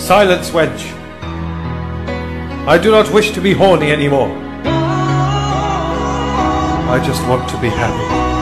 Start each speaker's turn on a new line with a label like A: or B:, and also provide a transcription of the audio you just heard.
A: Silence, wench. I do not wish to be horny anymore. I just want to be happy.